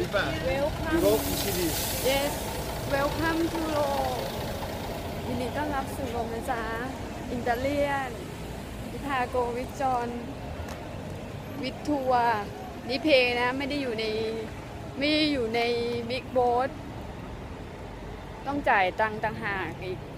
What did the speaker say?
Europe City Yes Welcome to Rome ยินดีต้อนรับสู่โรมนะจ๊ะอิตาเลียนวิพาโกวิจอนวิททัวร์นี่เพนะไม่ได้อยู่ในบิ๊กโบ๊ทต้องจ่ายตังค์ต่างหากอีก